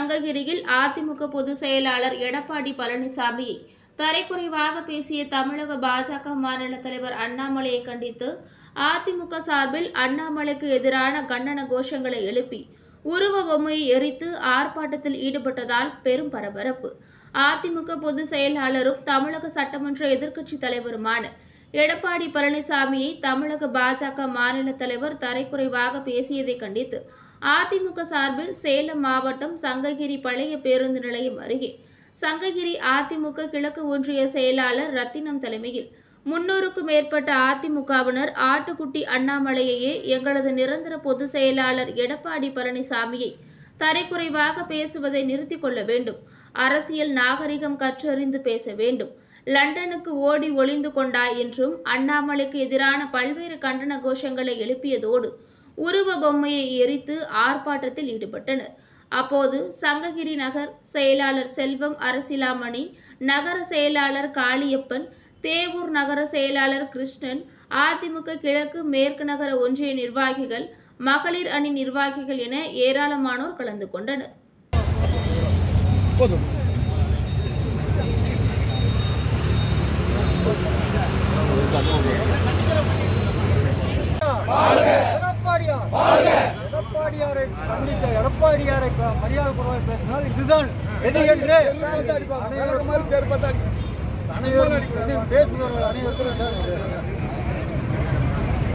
சங்ககிரியில் அதிமுக பொதுச் செயலாளர் எடப்பாடி பழனிசாமியை தரைக்குறைவாக பேசிய தமிழக பாஜக மாநில தலைவர் அண்ணாமலையை கண்டித்து அதிமுக சார்பில் அண்ணாமலைக்கு எதிரான கண்டன கோஷங்களை எழுப்பி உருவ பொம்மையை எரித்து ஆர்ப்பாட்டத்தில் ஈடுபட்டதால் பெரும் பரபரப்பு. அதிமுக பொதுச் செயலாளரும் தமிழக சட்டமன்ற எதிர்க்கட்சித் தலைவருமான எடப்பாடி பழனிசாமியை தமிழக பாஜக மாநில தலைவர் தரைக்குறைவாக பேசியதை கண்டித்து அதிமுக சார்பில் சேலம் மாவட்டம் சங்ககிரி பழைய பேருந்து நிலையம் அருகே சங்ககிரி அதிமுக கிழக்கு ஒன்றிய செயலாளர் ரத்தினம் தலைமையில் 300க்கும் மேற்பட்ட அதிமுகவினர் ஆட்டுக்குட்டி அண்ணாமலையையே எங்களது நிரந்தர பொதுச் செயலாளர் எடப்பாடி பழனிசாமியை தரைக்குறைவாக பேசுவதை நிறுத்திக் கொள்ள வேண்டும், அரசியல் நாகரிகம் கற்றறிந்து பேச வேண்டும், லண்டனுக்கு ஓடி ஒளிந்து கொண்டாய் என்றும் அண்ணாமலைக்கு எதிரான பல்வேறு கண்டன கோஷங்களை எழுப்பியதோடு உருவ பொம்மையை எரித்து ஆர்ப்பாட்டத்தில் ஈடுபட்டனர். அப்போது சங்ககிரி நகர் செயலாளர் செல்வம் அரசிலாமணி, நகர செயலாளர் காளியப்பன், தேவூர் நகர செயலாளர் கிருஷ்ணன், அதிமுக கிழக்கு மேற்கு நகர ஒன்றிய நிர்வாகிகள், மகளிர் அணி நிர்வாகிகள் என ஏராளமானோர் கலந்து கொண்டனர். எடப்பாடியாரை மரியாதை குறைவாக பேசினால் இதுதான் எது என்று அனைவரும் பேசுபவர்கள் அனைவருக்கும்